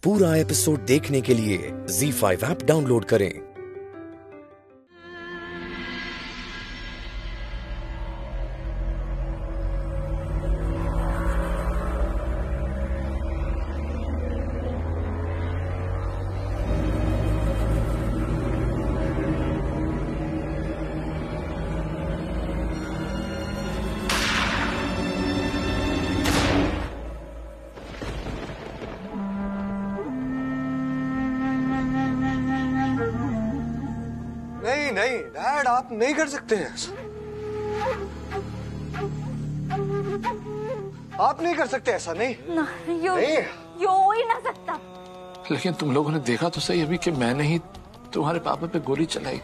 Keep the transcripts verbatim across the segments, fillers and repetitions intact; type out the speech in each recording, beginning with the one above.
पूरा एपिसोड देखने के लिए ज़ी फाइव ऐप डाउनलोड करें। नहीं नहीं डैड, आप नहीं कर सकते हैं ऐसा। आप नहीं कर सकते ऐसा। नहीं ना, यो, नहीं यो हो ही ना सकता। लेकिन तुम लोगों ने देखा तो सही अभी कि मैंने ही तुम्हारे पापा पे गोली चलाई।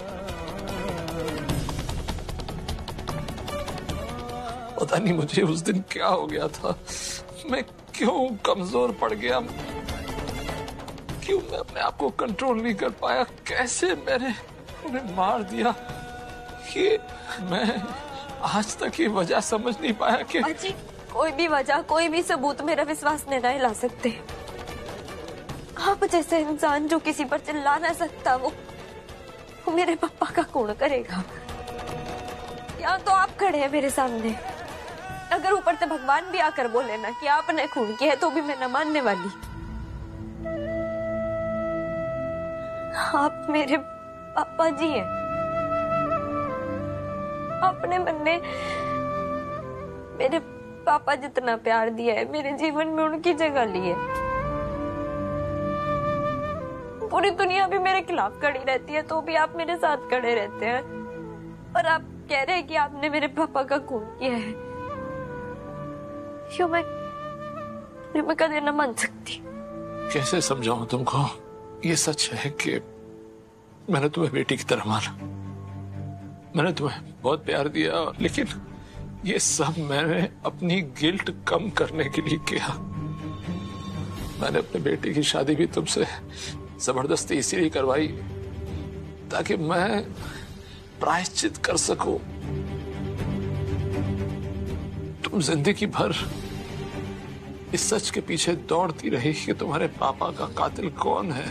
पता नहीं मुझे उस दिन क्या हो गया था, मैं क्यों कमजोर पड़ गया, क्यों मैं अपने आप को कंट्रोल नहीं कर पाया, कैसे मैंने उन्हें मार दिया। ये मैं आज तक ये वजह समझ नहीं पाया कि अजी, कोई भी वजह, कोई भी सबूत मेरा विश्वास नहीं ला सकते। आप जैसे इंसान जो किसी पर चिल्ला ना सकता, वो वो मेरे पापा का कौन करेगा। या तो आप खड़े हैं मेरे सामने, अगर ऊपर से भगवान भी आकर बोले ना कि आपने खून किया है तो भी मैं न मानने वाली। आप मेरे पापा जी हैं। आपने मैंने मेरे पापा जितना प्यार दिया है, मेरे जीवन में उनकी जगह ली है। पूरी दुनिया भी मेरे खिलाफ खड़ी रहती है तो भी आप मेरे साथ खड़े रहते हैं, और आप कह रहे हैं कि आपने मेरे पापा का खून किया है। यो मैं मैं कभी न मान सकती। कैसे समझाऊं तुमको, ये सच है कि मैंने तुम्हें बेटी की तरह माना, मैंने तुम्हें बहुत प्यार दिया, लेकिन ये सब मैंने अपनी गिल्ट कम करने के लिए किया। मैंने अपने बेटी की शादी भी तुमसे जबरदस्ती इसीलिए करवाई ताकि मैं प्रायश्चित कर सकूं। तुम जिंदगी भर इस सच के पीछे दौड़ती रही कि तुम्हारे पापा का कातिल कौन है,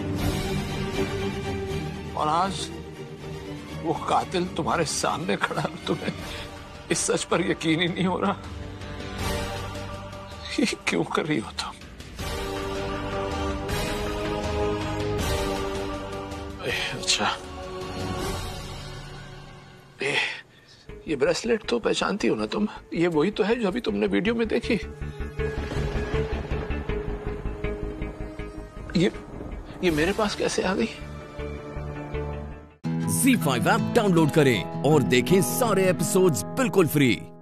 और आज वो कातिल तुम्हारे सामने खड़ा है, तुम्हें इस सच पर यकीन ही नहीं हो रहा। ये क्यों कर रही हो तुम? अच्छा, ए, ये ब्रेसलेट तो पहचानती हो ना तुम? ये वही तो है जो अभी तुमने वीडियो में देखी। ये ये मेरे पास कैसे आ गई? ज़ी फाइव ऐप डाउनलोड करें और देखें सारे एपिसोड्स बिल्कुल फ्री।